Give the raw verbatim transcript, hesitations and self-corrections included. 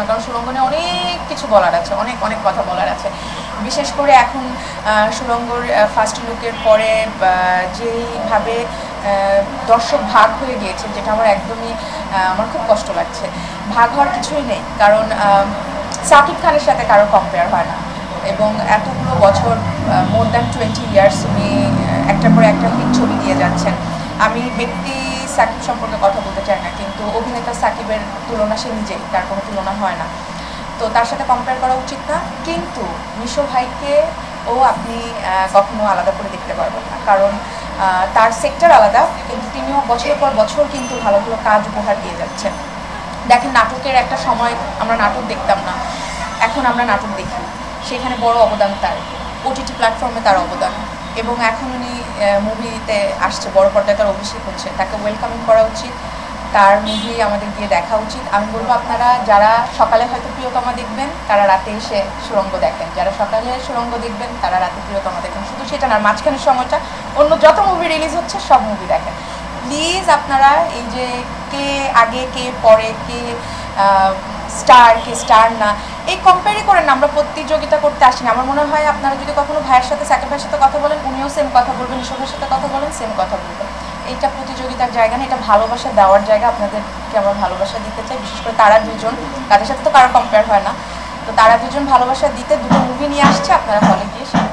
কারণ সুরঙ্গ নিয়ে অনেক কিছু বলার আছে, অনেক অনেক কথা বলার আছে। বিশেষ করে এখন সুরঙ্গর ফার্স্ট লুকের পরে যেইভাবে দর্শক ভাগ হয়ে গিয়েছে, যেটা আমার একদমই আমার খুব কষ্ট লাগছে। ভাগ হওয়ার কিছুই নেই, কারণ সাকিব খানের সাথে কারো কম্পেয়ার হয় না, এবং এতগুলো বছর মোর দ্যান টোয়েন্টি ইয়ার্স উনি একটার পর একটা হিট ছবি দিয়ে যাচ্ছেন। আমি ব্যক্তি সাকিব সম্পর্কে কথা বলতে চাই না, কিন্তু অভিনেতা সাকিবের তুলনা সে নিজেই, তার কোনো তুলনা হয় না, তো তার সাথে কম্পেয়ার করা উচিত না। কিন্তু নিশো ভাইকে ও আপনি কখনো আলাদা করে দেখতে পারবেন না, কারণ তার সেক্টর আলাদা, কিন্তু তিনিও বছরের পর বছর কিন্তু ভালো ভালো কাজ উপহার দিয়ে যাচ্ছেন। দেখেন, নাটকের একটা সময় আমরা নাটক দেখতাম না, এখন আমরা নাটক দেখি, সেখানে বড় অবদান তার, ওটিটি প্ল্যাটফর্মে তার অবদান, এবং এখন উনি মুভিতে আসছে, বড় পর্দায় তার অভিষেক হচ্ছে, তাকে ওয়েলকামিং করা উচিত, তার মুভি আমাদের গিয়ে দেখা উচিত। আমি বলবো, আপনারা যারা সকালে হয়তো প্রিয়তমা দেখবেন তারা রাতে এসে সুরঙ্গ দেখেন, যারা সকালে সুরঙ্গ দেখবেন তারা রাতে প্রিয়তমা দেখেন। শুধু সেটা না, মাঝখানের সময়টা অন্য যত মুভি রিলিজ হচ্ছে সব মুভি দেখেন প্লিজ। আপনারা এই যে কে আগে কে পরে, কে স্টার কে স্টার না, এই কম্পেয়ারই করেন না, আমরা প্রতিযোগিতা করতে আসিনি। আমার মনে হয় আপনারা যদি কখনো ভাইয়ের সাথে সাকিব ভাইয়ের সাথে কথা বলেন, উনিও সেম কথা বলবেন, নিশো ভাইয়ের সাথে কথা বলেন সেম কথা বলবেন। এইটা প্রতিযোগিতার জায়গা না, এটা ভালোবাসা দেওয়ার জায়গা। আপনাদেরকে আমরা ভালোবাসা দিতে চাই, বিশেষ করে তারা দুজন, তাদের সাথে তো কারো কম্পেয়ার হয় না, তো তারা দুজন ভালোবাসা দিতে দুটো মুভি নিয়ে আসছে, আপনারা হলে গিয়ে